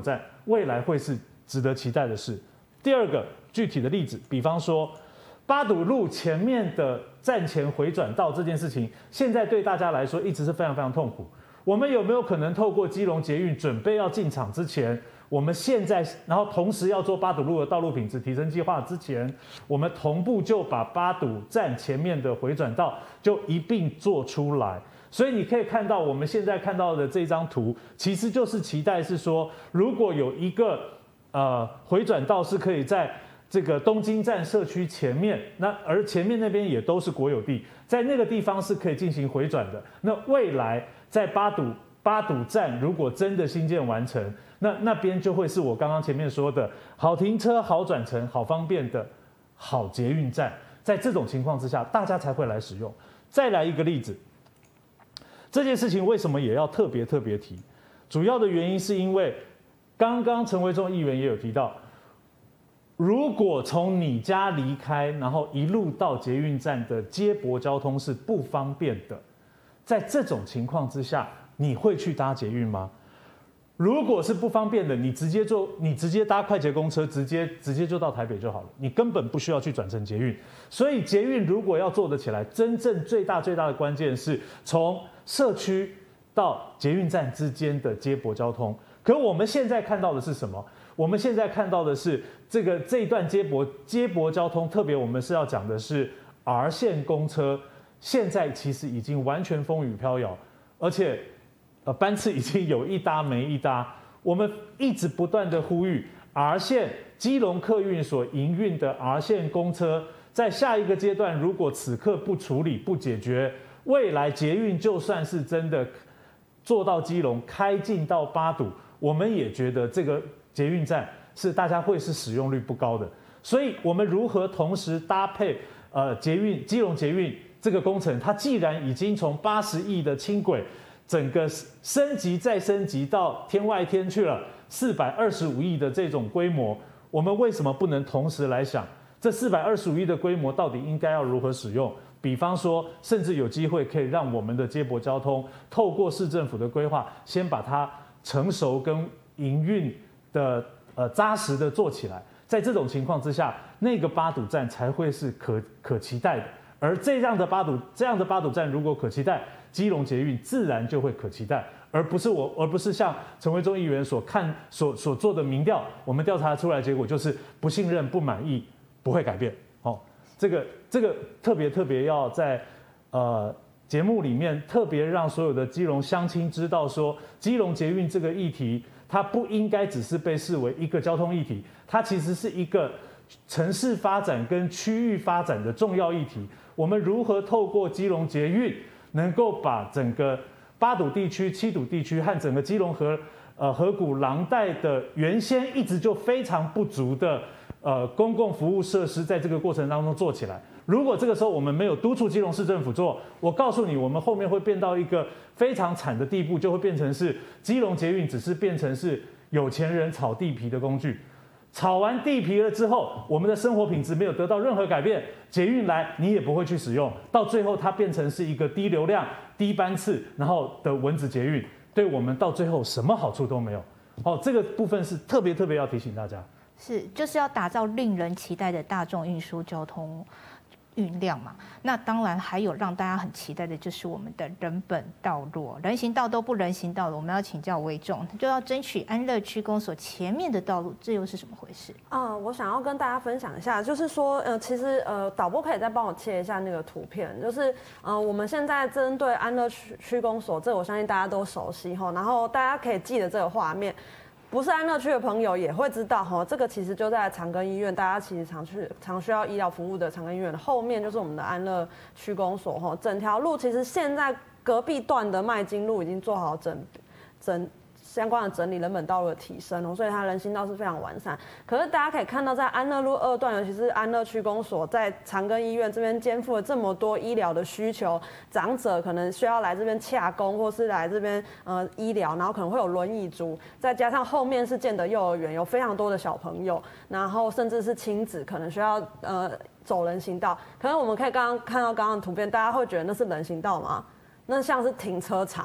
未来会是值得期待的事。第二个具体的例子，比方说八堵路前面的站前回转道这件事情，现在对大家来说一直是非常非常痛苦。我们有没有可能透过基隆捷运准备要进场之前，我们现在然后同时要做八堵路的道路品质提升计划之前，我们同步就把八堵站前面的回转道就一并做出来？所以你可以看到我们现在看到的这张图，其实就是期待是说，如果有一个回转道是可以在这个东京站社区前面，而前面那边也都是国有地，在那个地方是可以进行回转的。那未来在八堵站如果真的新建完成，那边就会是我刚刚前面说的好停车、好转乘、好方便的好捷运站。在这种情况之下，大家才会来使用。再来一个例子，这件事情为什么也要特别提？主要的原因是因为刚刚陈维仲议员也有提到，如果从你家离开，然后一路到捷运站的接驳交通是不方便的，在这种情况之下，你会去搭捷运吗？如果是不方便的，你直接搭快捷公车，直接就到台北就好了，你根本不需要去转乘捷运。所以捷运如果要做得起来，真正最大的关键是从社区到捷运站之间的接驳交通。可我们现在看到的是什么？我们现在看到的是这一段接驳交通，特别我们是要讲的是 R 线公车，现在其实已经完全风雨飘摇，而且班次已经有一搭没一搭。我们一直不断的呼吁 R 线基隆客运所营运的 R 线公车，在下一个阶段如果此刻不处理不解决，未来捷运就算是真的做到基隆开进到八堵，我们也觉得这个捷运站是大家会是使用率不高的。所以我们如何同时搭配基隆捷运这个工程，它既然已经从80亿的轻轨整个升级再升级到天外天去了，425亿的这种规模，我们为什么不能同时来想这425亿的规模到底应该要如何使用？比方说，甚至有机会可以让我们的接驳交通透过市政府的规划，先把它成熟跟营运的扎实的做起来。在这种情况之下，那个八堵站才会是可期待的。而这样的八堵站如果可期待，基隆捷运自然就会可期待，而不是像陈维仲议员所做的民调，我们调查出来的结果就是不信任、不满意，不会改变。这个特别要在节目里面特别让所有的基隆乡亲知道说，基隆捷运这个议题，它不应该只是被视为一个交通议题，它其实是一个城市发展跟区域发展的重要议题。我们如何透过基隆捷运，能够把整个八堵地区、七堵地区和整个基隆河谷廊带的原先一直就非常不足的公共服务设施，在这个过程当中做起来。如果这个时候我们没有督促基隆市政府做，我告诉你，我们后面会变到一个非常惨的地步，就会变成是基隆捷运只是变成是有钱人炒地皮的工具。炒完地皮了之后，我们的生活品质没有得到任何改变，捷运来你也不会去使用，到最后它变成是一个低流量、低班次，然后的蚊子捷运，对我们到最后什么好处都没有。这个部分是特别要提醒大家， 就是要打造令人期待的大众运输交通运量嘛。那当然还有让大家很期待的就是我们的人本道路，人行道都不人行道了，我们要请教维仲，就要争取安乐区公所前面的道路，这又是什么回事？ 我想要跟大家分享一下，就是说，其实导播可以再帮我切一下那个图片，就是我们现在针对安乐区公所，这我相信大家都熟悉哈，然后大家可以记得这个画面。不是安乐区的朋友也会知道哈，这个其实就在长庚医院，大家其实常需要医疗服务的长庚医院的后面就是我们的安乐区公所哈。整条路其实现在隔壁段的麦金路已经做好相关的整理，人本道路的提升所以它人行道是非常完善。可是大家可以看到，在安乐路2段，尤其是安乐区公所，在长庚医院这边肩负了这么多医疗的需求，长者可能需要来这边洽公，或是来这边医疗，然后可能会有轮椅族，再加上后面是建德幼儿园，有非常多的小朋友，然后甚至是亲子可能需要走人行道。可能我们可以看到刚刚的图片，大家会觉得那是人行道吗？那像是停车场。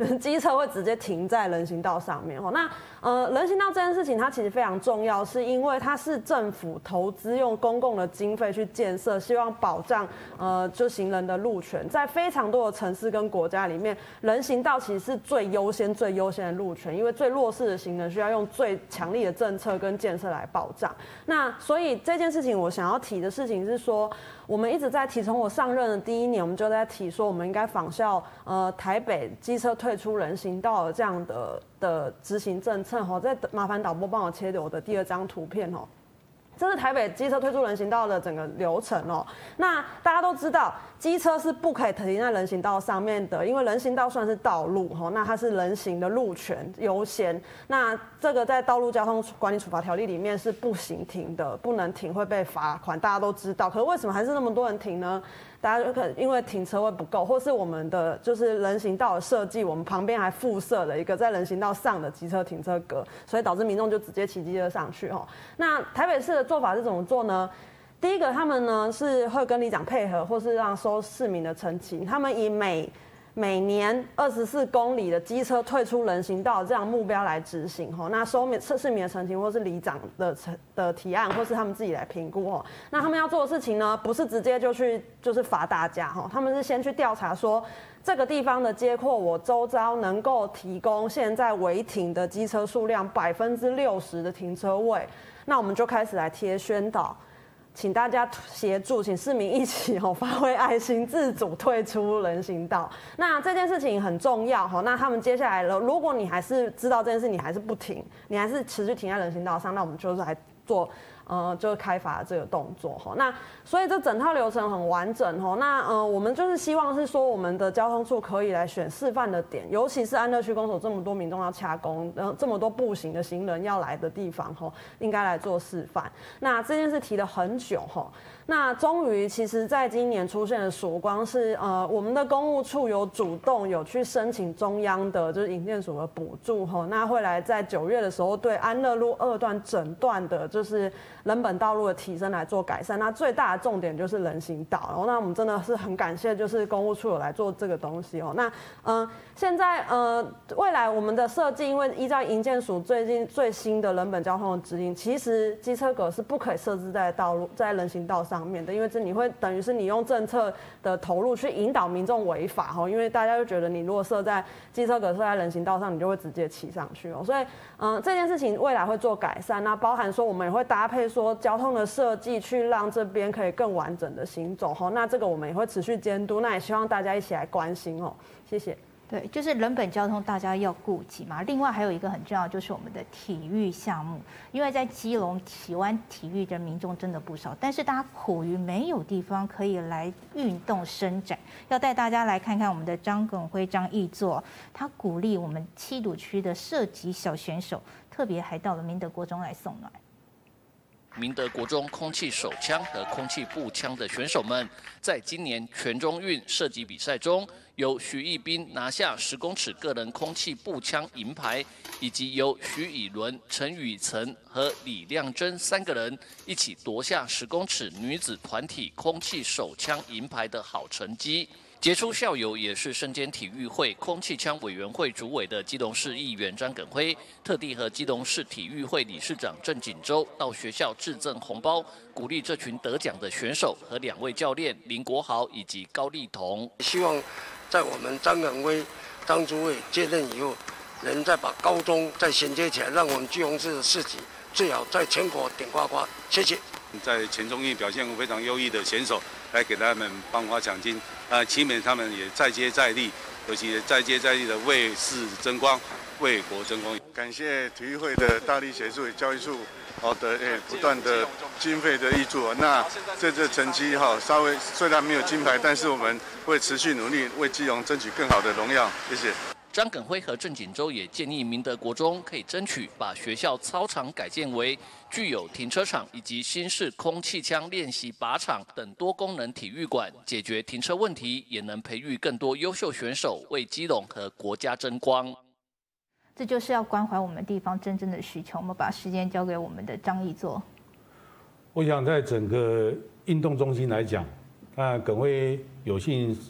机车会直接停在人行道上面。那人行道这件事情它其实非常重要，是因为它是政府投资用公共的经费去建设，希望保障就行人的路权。在非常多的城市跟国家里面，人行道其实是最优先的路权，因为最弱势的行人需要用最强力的政策跟建设来保障。那所以这件事情我想要提的事情是说，我们一直在提，从我上任的第1年，我们就在提说，我们应该仿效台北机车退出人行道的这样的执行政策。再麻烦导播帮我切我的第2张图片哦。这是台北机车退出人行道的整个流程哦。那大家都知道，机车是不可以停在人行道上面的，因为人行道算是道路哈，那它是人行的路权优先。那这个在道路交通管理处罚条例里面是不行停的，不能停会被罚款，大家都知道。可是为什么还是那么多人停呢？大家就可能因为停车位不够，或是我们的就是人行道的设计，我们旁边还附设了一个在人行道上的机车停车格，所以导致民众就直接骑机车上去哦。那台北市的做法是怎么做呢？第一个，他们呢是会跟里长配合，或是让收市民的陈情，他们以每年24公里的机车退出人行道这样目标来执行吼，那收市民的陈情或是里长的提案，或是他们自己来评估吼。那他们要做的事情呢，不是直接就是罚大家吼，他们是先去调查说这个地方的街廓，我周遭能够提供现在违停的机车数量60%的停车位，那我们就开始来贴宣导。请大家协助，请市民一起发挥爱心，自主退出人行道。那这件事情很重要那他们接下来了，如果你还是知道这件事，你还是不停，你还是持续停在人行道上，那我们就是来做就是开罚这个动作那所以这整套流程很完整那我们就是希望是说，我们的交通处可以来选示范的点，尤其是安乐区公所这么多民众要掐工，这么多步行的行人要来的地方应该来做示范。那这件事提了很久那终于其实在今年出现的曙光是我们的公务处有主动有去申请中央的就是营建署的补助那会来在9月的时候对安乐路2段整段的就是人本道路的提升来做改善。那最大的重点就是人行道那我们真的是很感谢就是公务处有来做这个东西那现在未来我们的设计，因为依照营建署最新的人本交通的指引，其实机车格是不可以设置在人行道上面的，因为你会等于是你用政策的投入去引导民众违法因为大家就觉得你如果设在机车格设在人行道上，你就会直接骑上去所以这件事情未来会做改善，那包含说我们也会搭配说交通的设计，去让这边可以更完整的行走那这个我们也会持续监督，那也希望大家一起来关心谢谢。 对，就是人本交通大家要顾及嘛。另外还有一个很重要，就是我们的体育项目，因为在基隆喜欢体育的民众真的不少，但是大家苦于没有地方可以来运动伸展。要带大家来看看我们的张耿辉张议座，他鼓励我们7堵区的射击小选手，特别还到了明德国中来送暖。 明德国中空气手枪和空气步枪的选手们，在今年全中运射击比赛中，由徐义斌拿下10公尺个人空气步枪银牌，以及由徐以伦、陈宇岑和李亮珍3个人一起夺下10公尺女子团体空气手枪银牌的好成绩。杰出校友也是身兼体育会空气枪委员会主委的基隆市议员张耿辉，特地和基隆市体育会理事长郑锦洲到学校致赠红包，鼓励这群得奖的选手和2位教练林国豪以及高立彤。 希望在我们张耿辉张主委接任以后，能再把高中再衔接起来，让我们基隆市的市级最好在全国顶呱呱。谢谢。 在全中运表现非常优异的选手，来给他们颁发奖金。期勉他们也再接再厉，尤其再接再厉的为市争光，为国争光。 感谢体育会的大力协助，教育处的不断的经费的挹注。那这成绩稍微虽然没有金牌，但是我们会持续努力，为基隆争取更好的荣耀。谢谢。 张耿辉和郑锦洲也建议明德国中可以争取把学校操场改建为具有停车场以及新式空气枪练习靶场等多功能体育馆，解决停车问题，也能培育更多优秀选手，为基隆和国家争光。 这就是要关怀我们地方真正的需求。我们把时间交给我们的张议座。 我想在整个运动中心来讲，耿辉有幸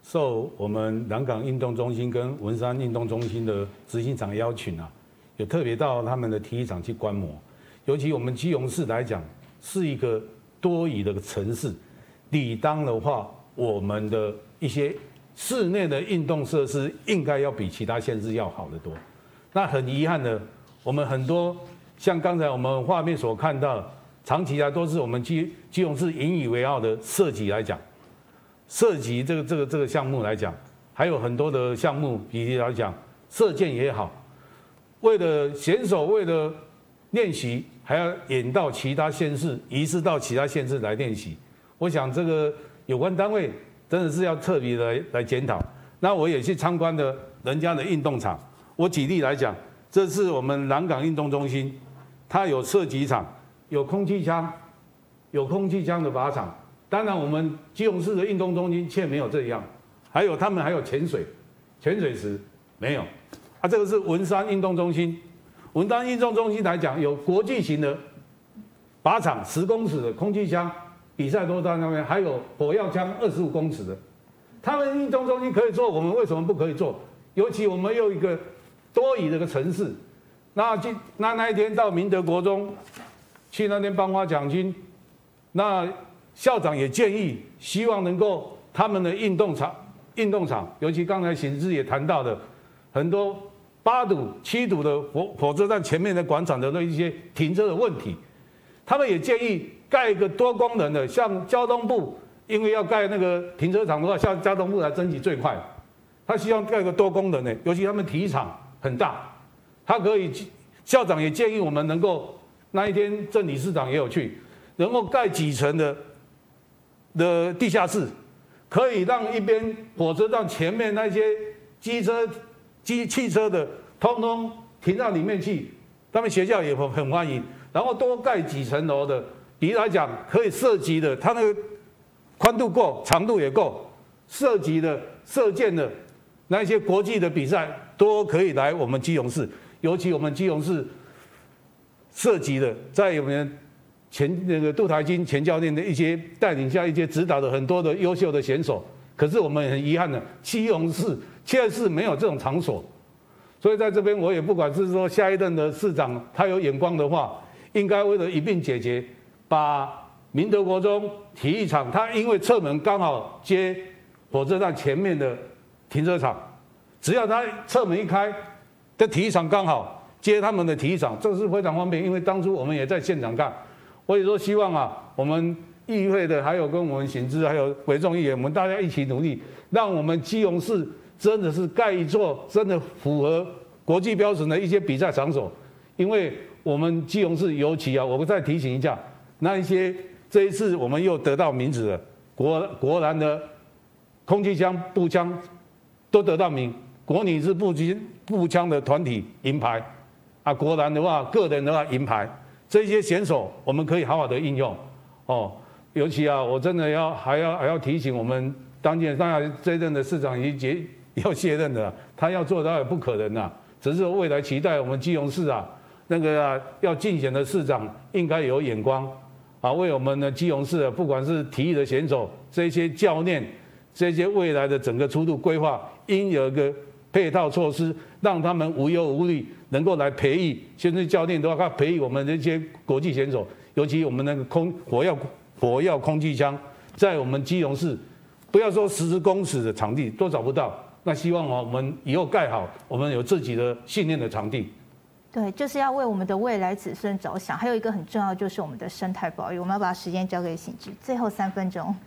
受我们南港运动中心跟文山运动中心的执行长邀请啊，有特别到他们的体育场去观摩。尤其我们基隆市来讲，是一个多雨的城市，理当的话，我们的一些室内的运动设施应该要比其他县市要好得多。那很遗憾的，我们很多像刚才我们画面所看到，长期都是我们基隆市引以为傲的射击来讲，射击这个项目来讲，还有很多的项目，比如来讲射箭也好，为了选手为了练习，还要演到其他县市，移师到其他县市来练习。我想这个有关单位真的是要特别来检讨。那我也去参观了人家的运动场。我举例来讲，这是我们南港运动中心，它有射击场，有空气枪的靶场。当然，我们基隆市的运动中心却没有这样。他们还有潜水池没有。这个是文山运动中心。文山运动中心来讲，有国际型的靶场10公尺的空气枪比赛都在那边，还有火药枪25公尺的。他们运动中心可以做，我们为什么不可以做？尤其我们有一个多雨的个城市，那一天到明德国中去那边颁发奖金，那校长也建议，希望能够他们的运动场，尤其刚才邢志也谈到的很多8堵、7堵的火车站前面的广场的那一些停车的问题，他们也建议盖一个多功能的，像交通部，因为要盖那个停车场的话，向交通部来征集最快。他希望盖个多功能的，尤其他们体育场很大，他可以，校长也建议我们能够，那一天郑理事长也有去，能够盖几层的地下室，可以让一边火车站前面那些汽车的通通停到里面去，他们学校也很欢迎，然后多盖几层楼的，比如来讲可以射击的，它那个宽度够，长度也够，射击的、射箭的。那一些国际的比赛都可以来我们基隆市，尤其我们基隆市射击的，在我们那个杜台金前教练的一些带领下，一些指导的很多的优秀的选手。可是我们很遗憾的，基隆市确实没有这种场所，所以在这边我也不管是说下一任的市长他有眼光的话，应该为了一并解决，把明德国中体育场，它因为侧门刚好接火车站前面的停车场，只要他侧门一开，这体育场刚好接他们的体育场，这是非常方便。因为当初我们也在现场看，我也说希望我们议会的还有跟我们行知还有维众议员，我们大家一起努力，让我们基隆市真的是盖一座真的符合国际标准的一些比赛场所。因为我们基隆市尤其我们再提醒一下，那一些这一次我们又得到名字了，国男的空气枪、步枪都得到名，国女是步枪的团体银牌，国男的话个人的话银牌，这些选手我们可以好好的应用尤其我真的还要提醒我们当然这任的市长已经要卸任了，他要做到也不可能只是未来期待我们基隆市那个要竞选的市长应该有眼光为我们的基隆市不管是体育的选手，这些教练，这些未来的整个出路规划，应有一个配套措施，让他们无忧无虑，能够来培育。现在教练都要培育我们这些国际选手，尤其我们那个火药空气枪，在我们基隆市，不要说10公尺的场地都找不到，那希望我们以后盖好，我们有自己的训练的场地。 对，就是要为我们的未来子孙着想。还有一个很重要，就是我们的生态保育。我们要把时间交给邢志，最后3分钟。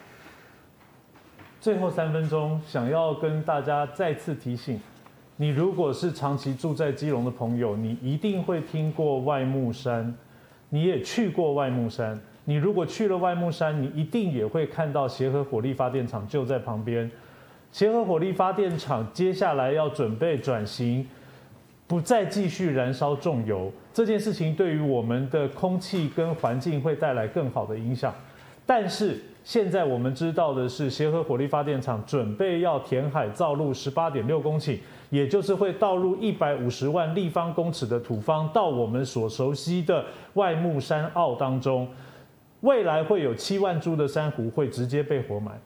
最后3分钟，想要跟大家再次提醒，你如果是长期住在基隆的朋友，你一定会听过外木山，你也去过外木山。你如果去了外木山，你一定也会看到协和火力发电厂就在旁边。协和火力发电厂接下来要准备转型，不再继续燃烧重油，这件事情对于我们的空气跟环境会带来更好的影响。但是现在我们知道的是，协和火力发电厂准备要填海造陆18.6公顷，也就是会倒入150万立方公尺的土方到我们所熟悉的外木山坳当中。未来会有7万株的珊瑚会直接被活埋。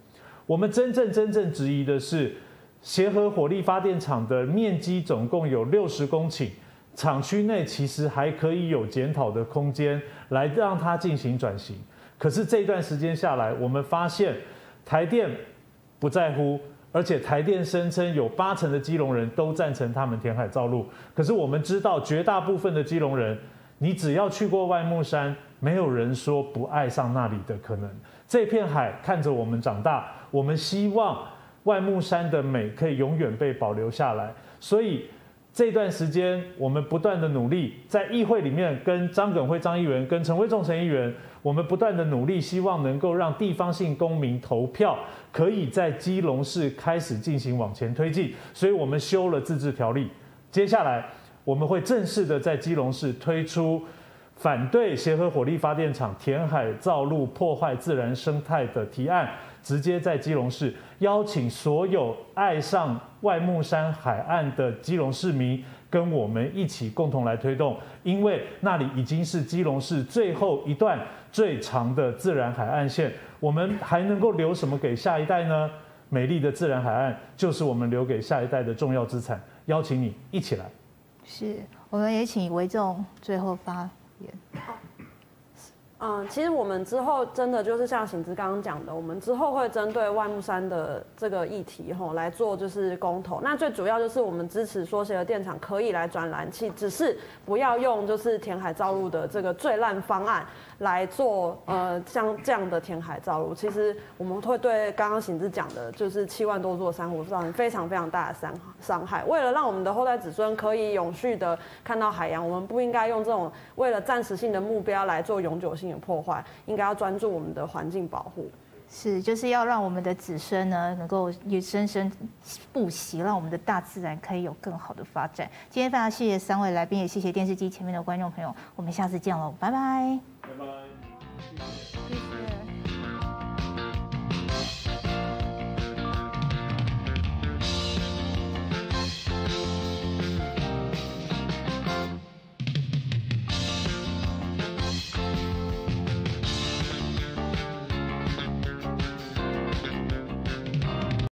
我们真正质疑的是，协和火力发电厂的面积总共有60公顷，厂区内其实还可以有检讨的空间，来让它进行转型。可是这段时间下来，我们发现台电不在乎，而且台电声称有80%的基隆人都赞成他们填海造陆。可是我们知道，绝大部分的基隆人，你只要去过外木山，没有人说不爱上那里的可能。这片海看着我们长大，我们希望外木山的美可以永远被保留下来。所以这段时间，我们不断的努力，在议会里面跟张耿辉张议员、跟陈威仲陈议员，我们不断的努力，希望能够让地方性公民投票可以在基隆市开始进行往前推进。所以我们修了自治条例，接下来我们会正式的在基隆市推出反对协和火力发电厂填海造陆破坏自然生态的提案，直接在基隆市邀请所有爱上外木山海岸的基隆市民跟我们一起共同来推动，因为那里已经是基隆市最后一段最长的自然海岸线，我们还能够留什么给下一代呢？美丽的自然海岸就是我们留给下一代的重要资产，邀请你一起来。 是，我们也请维仲最后发言。 其实我们之后真的就是像醒之刚刚讲的，我们之后会针对外木山的这个议题来做就是公投。那最主要就是我们支持说协和电厂可以来转燃气，只是不要用就是填海造陆的这个最烂方案来做像这样的填海造陆。其实我们会对刚刚醒之讲的，就是7万多座珊瑚造成非常非常大的伤害。为了让我们的后代子孙可以永续的看到海洋，我们不应该用这种为了暂时性的目标来做永久性的破坏，应该要专注我们的环境保护。 是，就是要让我们的子孙呢，能够生生不息，让我们的大自然可以有更好的发展。今天非常谢谢3位来宾，也谢谢电视机前面的观众朋友，我们下次见喽，拜拜。 拜拜。